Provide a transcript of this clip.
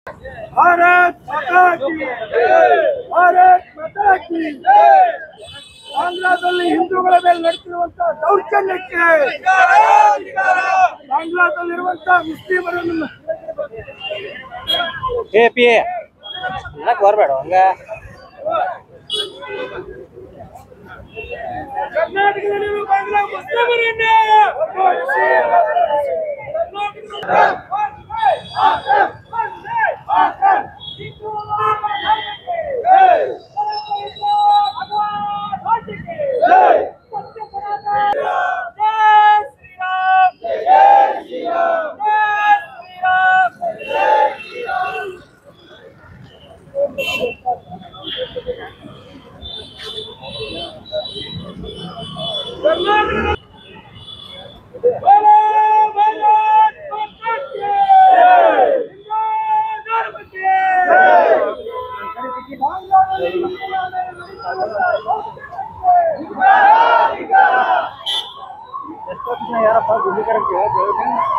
भारत माता की भारत माता की ಬಾಂಗ್ಲಾದಲ್ಲಿ ಹಿಂದೂಗಳ ಮೇಲೆ ನಡೆಸಿರುವಂತಹ ದೌರ್ಜನ್ಯಕ್ಕೆ ಬಾಂಗ್ಲಾದಲ್ಲಿರುವಂತಹ ಮುಸ್ಲಿಮರನ್ನು ಬರಬೇಡ ಹಂಗ ಕರ್ನಾಟಕದಲ್ಲಿರುವ ಬಾಂಗ್ಲಾ ಮುಸ್ಲಿಮರನ್ನ ಯಾರಪ್ಪ ಗುಂಡಿ ಕರೆಕ್ಟ್